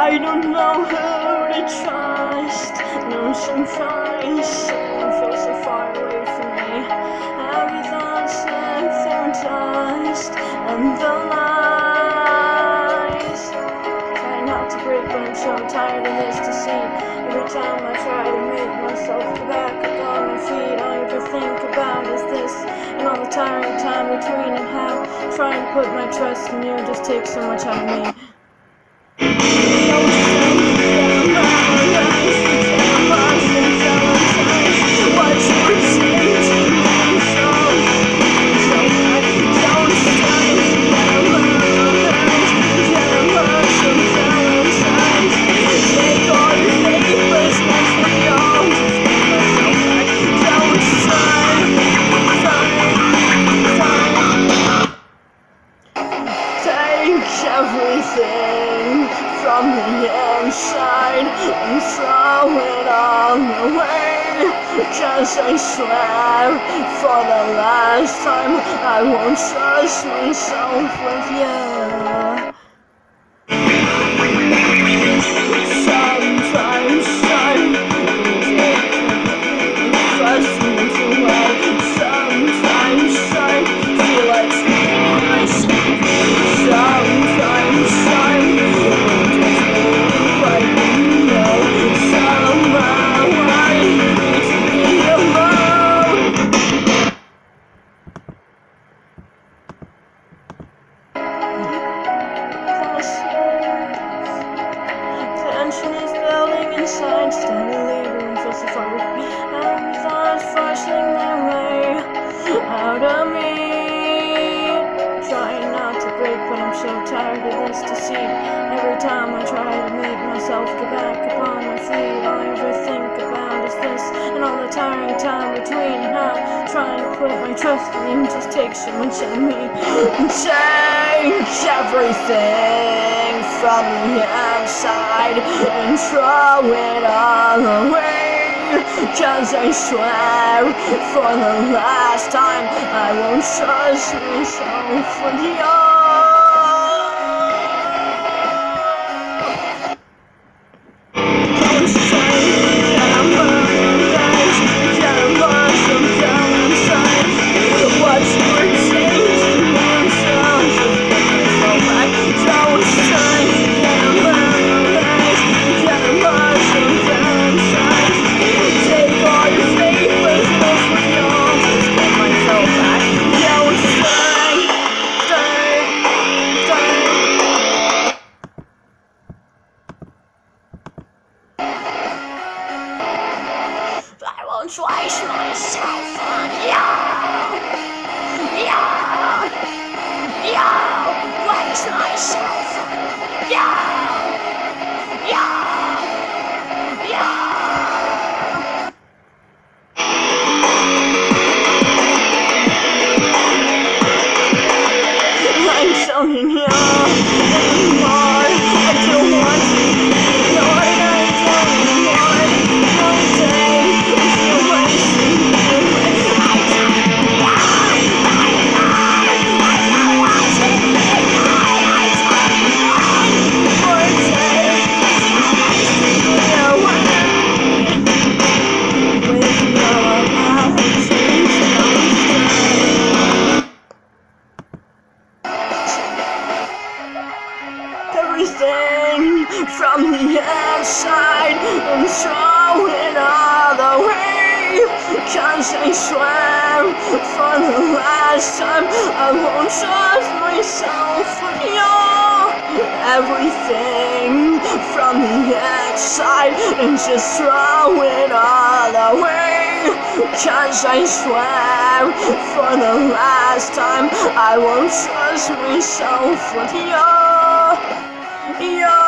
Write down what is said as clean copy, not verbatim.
I don't know who to trust. No surprise, someone feels so far away from me. Every thought's left in dust, and the lies. Try not to break, but I'm so tired of this deceit. Every time I try to make myself get back up on my feet, all I ever think about is this, and all the tiring time between, and how trying to put my trust in you just takes so much out of me. Everything from the inside and throw it all away, 'cause I swear for the last time I won't trust myself with you. Sometimes I trust me too well. Sometimes I feel like myself. Sometimes I just believe I know somehow I need to be alone. Tension is building inside, steadily room feels so far with me. Every thought's forcing their way out of me. Trying not to break, but I'm so tired of this deceit. Every time I try to make myself get back upon my feet, all I ever think about is this, and all the tiring time between, and how trying to put my trust in you just takes so much of me. Take everything from the outside and throw it all away, 'cause I swear for the last time I won't trust myself with you. I won't waste myself on you. Waste myself on you. I'm telling you anymore. I don't want to be ignored. I don't want no day. You're wasting away. I don't want to be ignored. I don't want more day. You're wasting away. With your actions, everything from the outside and throw it all away, 'cause I swear for the last time I won't trust myself with you. Everything from the outside and just throw it all away, 'cause I swear for the last time I won't trust myself with you.